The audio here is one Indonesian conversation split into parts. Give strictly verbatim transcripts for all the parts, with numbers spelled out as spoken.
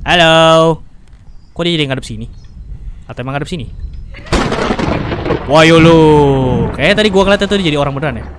Halo. Kok dia jadi ngadep sini? Atau emang ngadep sini? Wah yo lu. Kayaknya tadi gua ngeliat itu dia jadi orang beneran ya.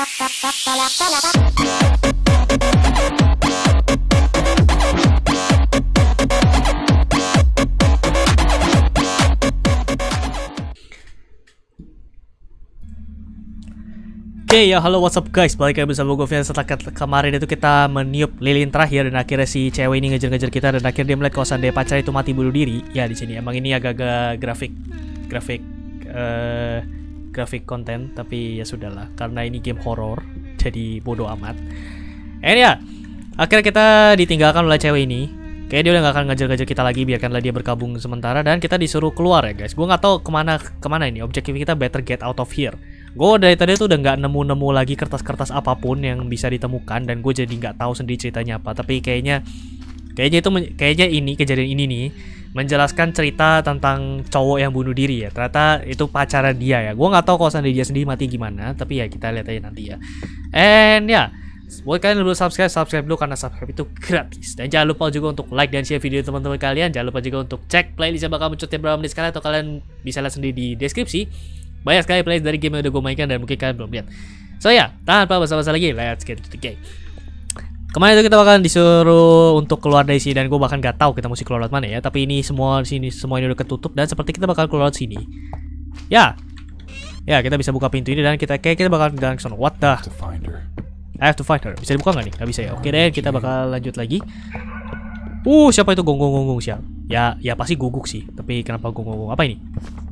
Oke okay, ya halo what's up guys, balik lagi bersama gue Vian. Setelah ke kemarin itu kita meniup lilin terakhir dan akhirnya si cewek ini ngejar-ngejar kita dan akhirnya dia melihat kalau seandainya pacar itu mati bunuh diri. Ya di sini emang ini agak-agak grafik grafik uh, grafik konten, tapi ya sudahlah karena ini game horror jadi bodoh amat. Eh ya akhirnya kita ditinggalkan oleh cewek ini. Kayaknya dia udah gak akan ngejar-ngejar kita lagi, biarkanlah dia berkabung sementara dan kita disuruh keluar ya guys. Gue nggak tahu kemana kemana ini. Objektif kita better get out of here. Gue dari tadi tuh udah nggak nemu-nemu lagi kertas-kertas apapun yang bisa ditemukan dan gue jadi nggak tahu sendiri ceritanya apa. Tapi kayaknya kayaknya itu kayaknya ini kejadian ini nih menjelaskan cerita tentang cowok yang bunuh diri ya. Ternyata itu pacaran dia ya. Gue nggak tahu kalau seandainya dia sendiri mati gimana. Tapi ya kita lihat aja nanti ya. And ya. Buat kalian dulu subscribe, subscribe dulu karena subscribe itu gratis. Dan jangan lupa juga untuk like dan share video teman-teman kalian. Jangan lupa juga untuk cek playlist yang bakal muncul tiap berapa menit sekali, atau kalian bisa lihat sendiri di deskripsi. Banyak sekali playlist dari game yang udah gue mainkan dan mungkin kalian belum lihat. So ya, tanpa basa-basi lagi, let's get into the game. Kemarin itu kita bakalan disuruh untuk keluar dari sini dan gue bahkan gak tahu kita mesti keluar lewat mana ya. Tapi ini semua di sini semua ini udah ketutup dan seperti kita bakal keluar lewat sini. Ya, ya kita bisa buka pintu ini dan kita kayak kita bakal jalan ke sana. What the? I have to find her. Bisa dibuka nggak nih? Nggak bisa ya. Oke deh, kita bakal lanjut lagi. Uh, siapa itu gonggong-gonggong siapa? Ya, ya pasti guguk sih. Tapi kenapa gonggong-gonggong? Apa ini?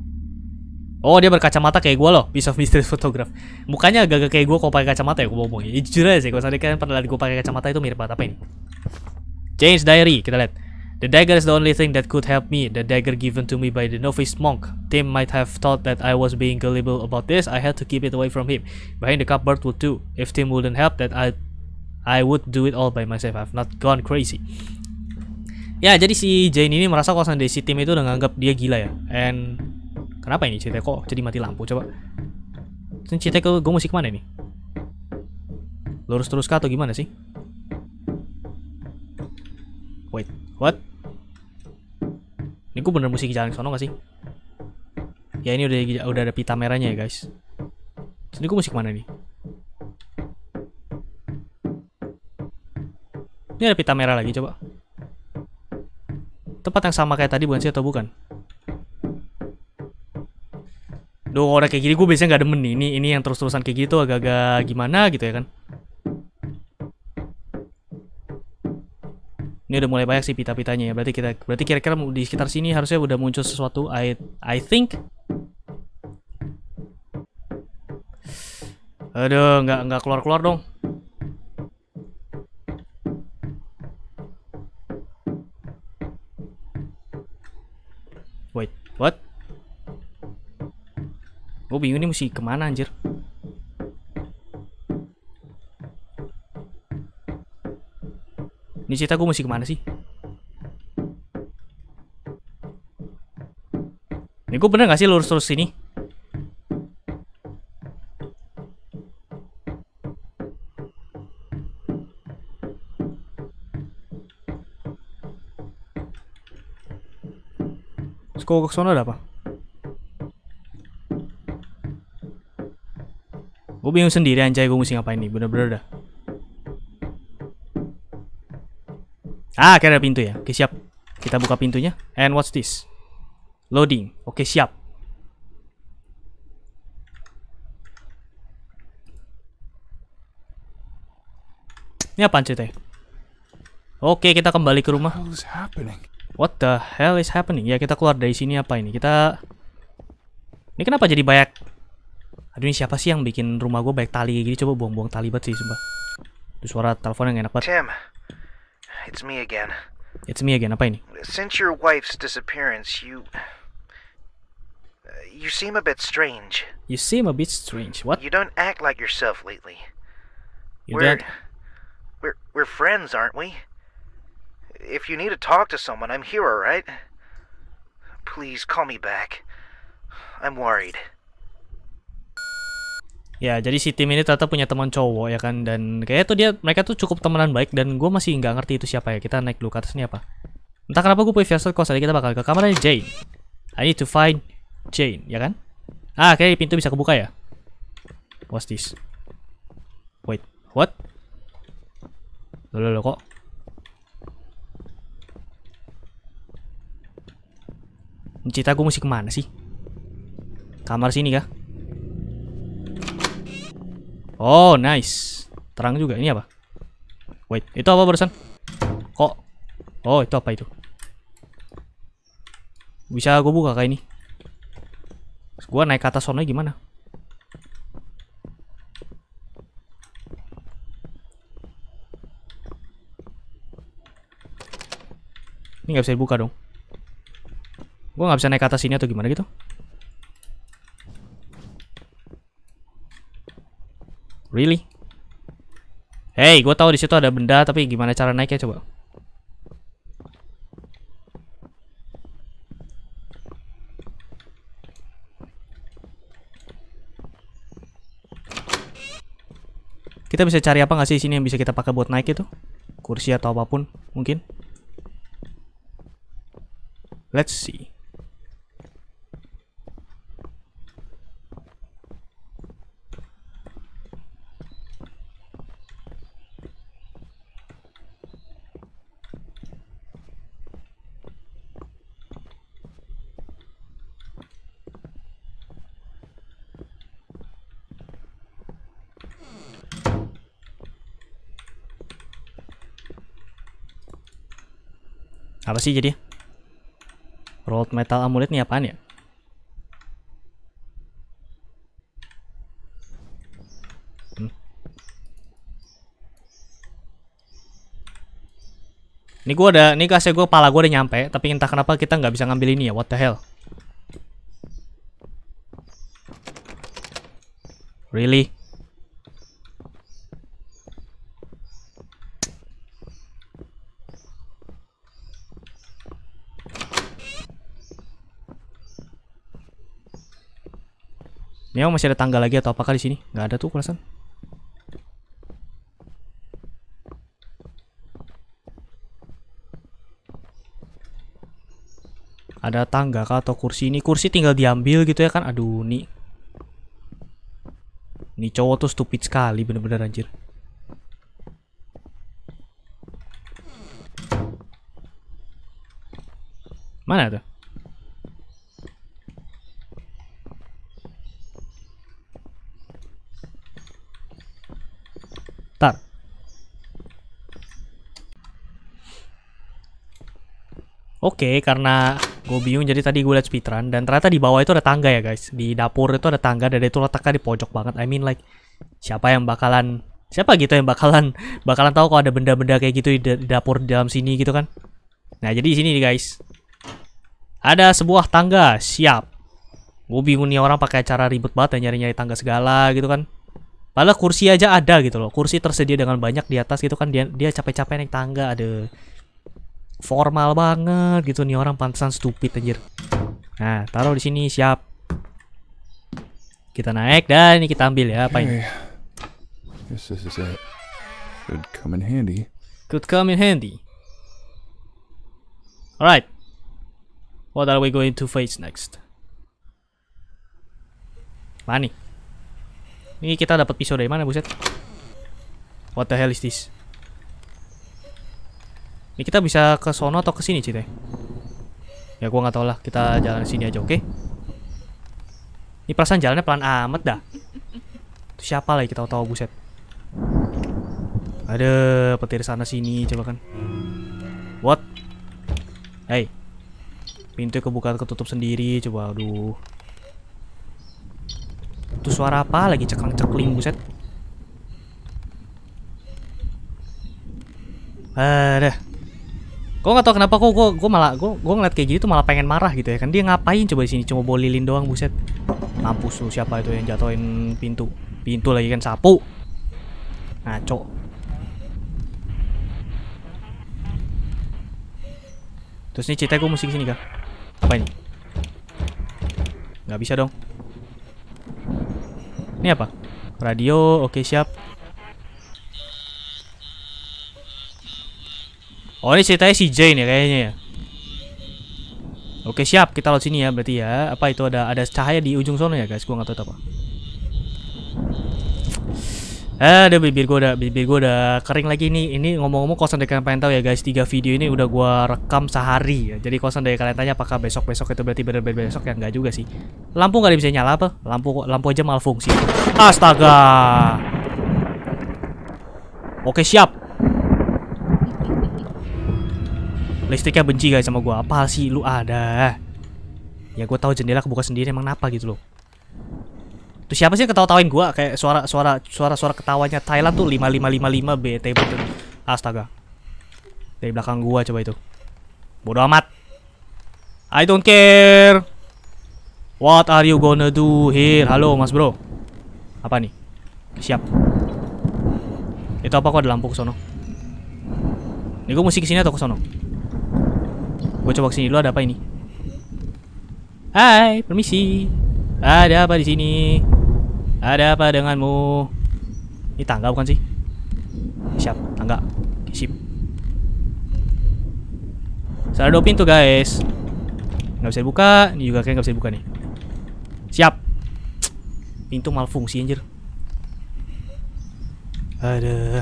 Oh, dia berkacamata kayak gue loh. Piece of mystery photograph. Mukanya agak-agak kayak gue kalau pakai kacamata ya. Gue ngomong ya. Jujur aja sih. Kalau tadi kalian pernah lihat gue pakai kacamata itu mirip banget. Apa ini? Jane's diary. Kita lihat. The dagger is the only thing that could help me. The dagger given to me by the novice monk. Tim might have thought that I was being gullible about this. I had to keep it away from him. Behind the cupboard would too. If Tim wouldn't help, that I, I would do it all by myself. I've not gone crazy. Ya, jadi si Jane ini merasa kalau seandainya si Tim itu udah nganggap dia gila ya. And kenapa ini ceritanya kok jadi mati lampu? Coba. Ini ceritanya gue mesti kemana nih? Lurus terus kah atau gimana sih? Wait, what? Ini gue bener mesti jalan ke sono gak sih? Ya ini udah udah ada pita merahnya ya guys. Ini gue mesti kemana nih? Ini ada pita merah lagi, coba. Tempat yang sama kayak tadi bukan sih atau bukan? Duh, kalau udah kayak gini gue biasanya gak demen nih. Ini, ini yang terus-terusan kayak gitu agak-agak gimana gitu ya kan? Ini udah mulai banyak sih pita-pitanya ya. Berarti kita berarti kira-kira di sekitar sini harusnya udah muncul sesuatu. I I think. Aduh, nggak nggak keluar-keluar dong. Wait, what? Gue bingung nih mesti kemana anjir. Ini cerita gue mesti kemana sih? Ini gue bener gak sih lurus terus sini? Terus gue ke sana ada apa? Gue bingung sendiri anjay, gue mesti ngapain nih, bener-bener dah. Ah, kira ada pintu ya. Oke, siap. Kita buka pintunya. And what's this? Loading. Oke, siap. Ini apaan ceritanya? Oke, kita kembali ke rumah. What the hell is happening? Ya, kita keluar dari sini apa ini? Kita... Ini kenapa jadi banyak... Aduh, ini siapa sih yang bikin rumah gue banyak tali kayak gini? Coba buang-buang tali banget sih, sumpah. Itu suara telepon yang enak banget. Tim. It's me again. It's me again. Apa ini? Since your wife's disappearance, you... You seem a bit strange. You seem a bit strange. What? You don't act like yourself lately. You we're, don't... we're... We're friends, aren't we? If you need to talk to someone, I'm here, alright? Please, call me back. I'm worried. Ya, jadi si Tim ini ternyata punya teman cowok ya kan, dan kayak tuh dia mereka tuh cukup temenan baik dan gue masih nggak ngerti itu siapa ya. Kita naik dulu ke atas, ini apa? Entah kenapa gue punya first cost, kita bakal ke kamarnya Jane. I need to find Jane, ya kan? Ah, kayaknya pintu bisa kebuka ya. What's this? Wait, what? Loh, loh, loh, kok? Cita gue mesti kemana sih? Kamar sini kah? Oh, nice. Terang juga. Ini apa? Wait, itu apa barusan? Kok? Oh, itu apa itu? Bisa gue buka kayak ini? Gue naik ke atas sono gimana? Ini nggak bisa dibuka dong. Gue nggak bisa naik ke atas sini atau gimana gitu? Really? Hey, gue tahu di situ ada benda, tapi gimana cara naiknya coba? Kita bisa cari apa nggak sih sini yang bisa kita pakai buat naik itu? Kursi atau apapun mungkin? Let's see. Apa sih jadi? Rolled metal amulet nih apaan ya? Hmm. Ini gua ada, ini kasih gue pala gue udah nyampe, tapi entah kenapa kita nggak bisa ngambil ini ya. What the hell? Really? Ini masih ada tangga lagi atau apakah di sini? Nggak ada tuh perasaan. Ada tangga kah atau kursi? Ini kursi tinggal diambil gitu ya kan? Aduh, nih. Ini cowok tuh stupid sekali bener-bener anjir. Mana tuh? Tar. Oke, karena gue bingung jadi tadi gue liat speedrun dan ternyata di bawah itu ada tangga ya guys. Di dapur itu ada tangga dan itu letaknya di pojok banget. I mean like siapa yang bakalan siapa gitu yang bakalan bakalan tahu kalau ada benda-benda kayak gitu di, di dapur di dalam sini gitu kan. Nah, jadi di sini nih guys. Ada sebuah tangga, siap. Gue bingung nih orang pakai cara ribet banget ya nyari-nyari tangga segala gitu kan. Padahal kursi aja ada gitu loh. Kursi tersedia dengan banyak di atas gitu kan. Dia dia capek-capek naik tangga. Ada formal banget gitu nih orang, pantesan stupid anjir. Nah, taruh di sini, siap. Kita naik dan ini kita ambil ya, apa ini? Hey, guess this is it. Could come in handy. Could come in handy. Alright. What are we going to face next? Mana nih? Ini kita dapat pisau dari mana, buset? What the hell is this? Ini kita bisa ke sono atau ke sini, Cite? Ya gua nggak tahu lah, kita jalan sini aja, oke? Okay? Ini perasaan jalannya pelan amat dah. Itu siapa lagi kita tahu, buset? Ada petir sana sini, coba kan? What? Hey, pintu kebuka ketutup sendiri, coba, aduh. Itu suara apa lagi ceklang-cekling, buset? Ada. Gue nggak tahu kenapa kok gue gue malah gue gue ngeliat kayak gitu malah pengen marah gitu ya kan. Dia ngapain coba di sini, cuma bawa lilin doang, buset. Mampus lu, siapa itu yang jatuhin pintu? Pintu lagi kan sapu. Ngaco. Terus nih cerita gue mesti kesini kah? Apa ini? Nggak bisa dong. Ini apa? Radio, oke siap. Oh ini ceritanya si Jane ya kayaknya ya. Oke siap, kita laut sini ya berarti ya. Apa itu ada ada cahaya di ujung sana ya guys? Gua nggak tahu apa. Eh, ada bibir gue udah bibir gue udah kering lagi nih. Ini ngomong-ngomong kosan dari kalian pengen tahu ya guys, tiga video ini udah gue rekam sehari ya. Jadi kosan dari kalian tanya apakah besok-besok itu berarti bener-bener besok ya, enggak juga sih. Lampu nggak bisa nyala apa? Lampu lampu aja malfungsi. Astaga. Oke siap. Listriknya benci guys sama gue. Apa sih lu ada? Ya gue tahu jendela kebuka sendiri emang kenapa gitu loh. Tuh siapa sih yang ketawa-tawain gua kayak suara suara suara suara ketawanya Thailand tuh lima lima lima lima B T betul. Astaga. Dari belakang gua coba itu. Bodoh amat. I don't care. What are you gonna do here? Halo Mas Bro. Apa nih? Siap. Itu apa kok ada lampu ke sono? Ini gua mesti kesini atau ke sono? Gua coba kesini dulu, ada apa ini? Hai, permisi. Ada apa di sini? Ada apa denganmu? Ini tangga bukan sih? Siap, tangga. Sip. Ada dua pintu guys. Nggak bisa dibuka. Ini juga kayak nggak bisa dibuka nih. Siap. Pintu malfungsi anjir. Ada.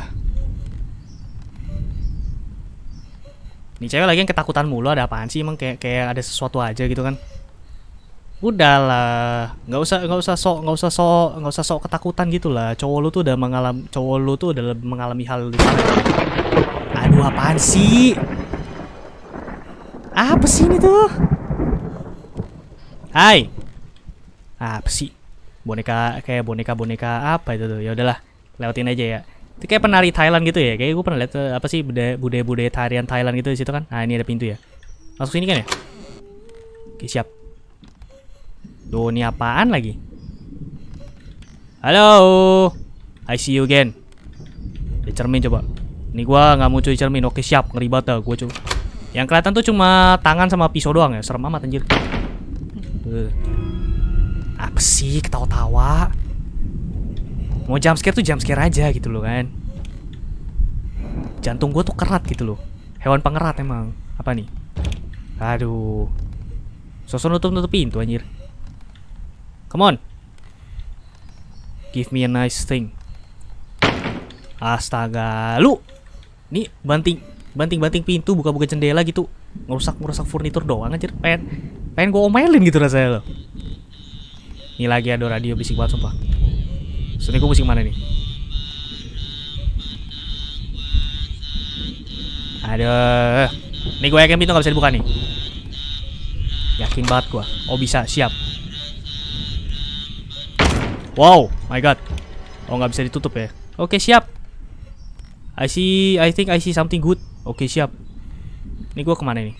Nih cewek lagi yang ketakutan mulu, ada apaan sih? Emang kayak kayak ada sesuatu aja gitu kan? Udahlah, nggak usah nggak usah sok nggak usah sok nggak usah sok ketakutan gitulah. Cowok lu tuh udah mengalami cowok lu tuh udah mengalami hal di sana. Aduh apaan sih? Apa sih ini tuh? Hai. Apa sih? Boneka kayak boneka boneka apa itu tuh? Ya udahlah, lewatin aja ya. Itu kayak penari Thailand gitu ya. Kayak gue pernah lihat apa sih budaya budaya budaya tarian Thailand gitu di situ kan. Nah ini ada pintu ya. Masuk sini kan ya? Oke siap. Duh, ini apaan lagi? Halo, I see you again. Di cermin coba. Ini gua nggak muncul di cermin. Oke siap, ngeri banget dah gua coba. Yang kelihatan tuh cuma tangan sama pisau doang ya. Serem amat anjir. Uh. Apa sih ketawa-tawa? Mau jumpscare tuh jumpscare aja gitu loh kan. Jantung gua tuh kerat gitu loh. Hewan pengerat emang. Apa nih? Aduh. Sosok nutup-nutup pintu anjir. Come on. Give me a nice thing. Astaga, lu. Nih banting banting-banting pintu, buka-buka jendela gitu. Ngerusak-ngerusak furnitur doang anjir. Pengen pengen gua omelin gitu rasanya lo. Ini lagi ada radio bisik banget sumpah. Sini gua musik mana nih? Aduh. Nih gua yakin pintu gak bisa dibuka nih. Yakin banget gua. Oh bisa, siap. Wow, my god. Oh nggak bisa ditutup ya. Oke siap. I see, I think I see something good. Oke siap. Ini gue kemana nih?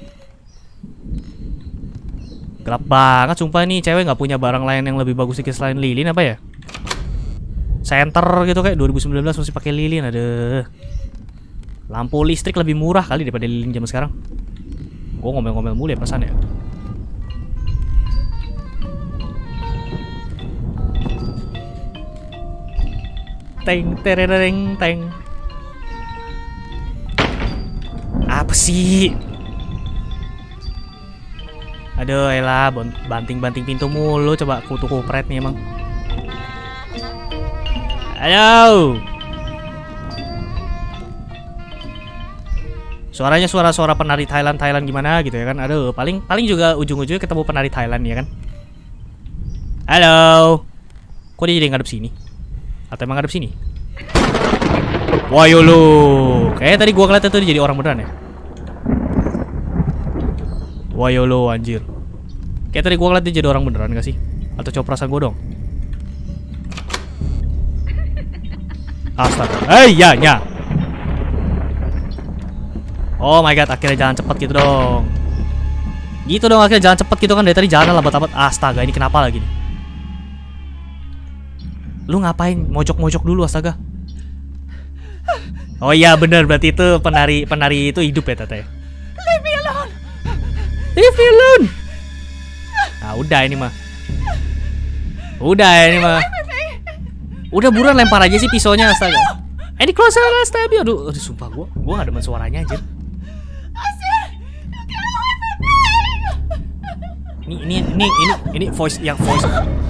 Gelap banget, sumpah nih cewek nggak punya barang lain yang lebih bagus sedikit selain lilin apa ya? Center gitu kayak dua ribu sembilan belas masih pakai lilin, ada. Lampu listrik lebih murah kali daripada lilin zaman sekarang. Gue ngomel-ngomel mulu ya perasaan ya. Teng tereng teng. Apa sih? Aduh, elah banting-banting pintu mulu, coba kutu kupret nih emang. Halo. Suaranya suara-suara penari Thailand Thailand gimana gitu ya kan? Aduh, paling paling juga ujung-ujungnya ketemu penari Thailand ya kan? Halo. Kok dia jadi ngadep sini? Atau emang ngadep sini? Wah yolo. Kayaknya tadi gua ngeliatnya tuh dia jadi orang beneran ya. Wah yolo anjir. Kayak tadi gua ngeliat dia jadi orang beneran gak sih? Atau coba perasaan gua dong? Astaga. Hei ya nya. Oh my god, akhirnya jalan cepet gitu dong. Gitu dong, akhirnya jalan cepet gitu kan. Dari tadi jalan lambat-lambat. Astaga, ini kenapa lagi nih? Lu ngapain mojok-mojok dulu astaga? Oh iya bener, berarti itu penari penari itu hidup ya Tete. Leave me alone. Leave me alone. Nah udah ini mah. Udah ini mah. Udah buruan lempar aja sih pisaunya astaga. Any closer last time. Aduh, aduh sumpah gua gua gak demen suaranya anjir. Ini ini ini ini ini voice yang voice.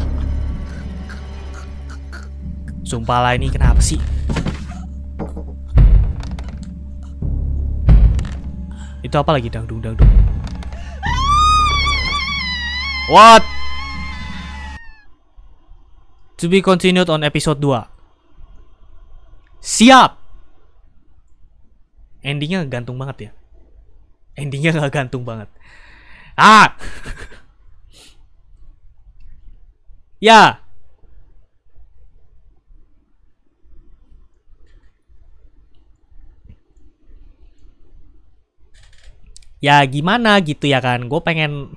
Sumpah lah, ini kenapa sih? Itu apa lagi, dangdung dangdung? What? To be continued on episode dua. Siap. Endingnya gantung banget ya. Endingnya nggak gantung banget. Ah. Ya. Ya gimana gitu ya kan. Gue pengen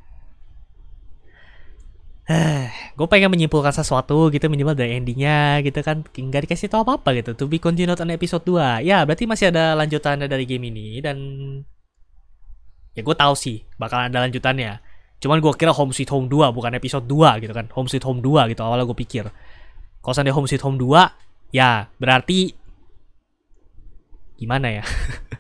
gue pengen menyimpulkan sesuatu gitu minimal dari endingnya gitu kan, nggak dikasih tau apa-apa gitu. To be continued on episode dua. Ya berarti masih ada lanjutannya dari game ini. Dan ya gue tahu sih bakalan ada lanjutannya. Cuman gue kira Home Sweet Home dua bukan episode dua gitu kan. Home Sweet Home dua gitu awalnya gue pikir. Kalau seandainya Home Sweet Home dua, ya berarti gimana ya.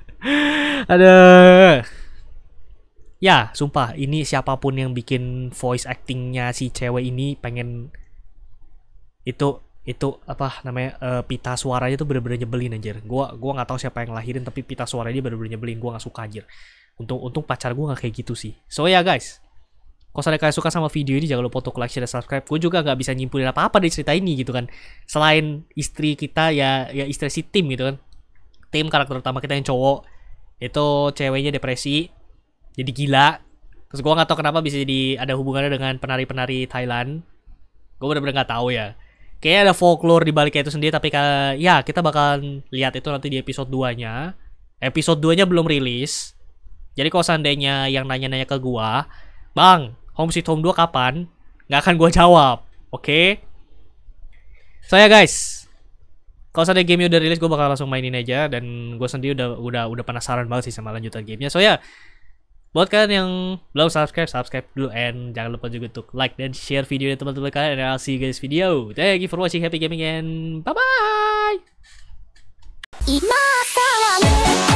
Aduh. Ya, sumpah, ini siapapun yang bikin voice actingnya si cewek ini pengen itu itu apa namanya uh, pita suaranya tuh bener-bener nyebelin anjir. Gua gua nggak tahu siapa yang lahirin tapi pita suaranya bener-bener nyebelin. Gua nggak suka anjir. Untung untung pacar gua nggak kayak gitu sih. So ya yeah, guys, kalau misalnya kalian suka sama video ini jangan lupa untuk like, share, dan subscribe. Gue juga nggak bisa nyimpulin apa-apa dari cerita ini gitu kan. Selain istri kita ya ya istri si Tim gitu kan. Tim karakter utama kita yang cowok itu ceweknya depresi, jadi gila. Terus gue nggak tahu kenapa bisa jadi ada hubungannya dengan penari-penari Thailand. Gue bener-bener nggak tahu ya. Kayaknya ada folklore di balik itu sendiri. Tapi ya kita bakalan lihat itu nanti di episode dua-nya. Episode dua-nya belum rilis. Jadi kalau seandainya yang nanya-nanya ke gue, Bang, Home Sweet Home dua kapan? Nggak akan gue jawab. Oke? Okay? So ya guys, kalau seandainya game udah rilis gue bakal langsung mainin aja. Dan gue sendiri udah udah udah penasaran banget sih sama lanjutan gamenya. So ya, buat kalian yang belum subscribe, subscribe dulu. And jangan lupa juga untuk like dan share video teman-teman kalian. And I'll see you guys video. Thank you for watching, happy gaming, and bye-bye.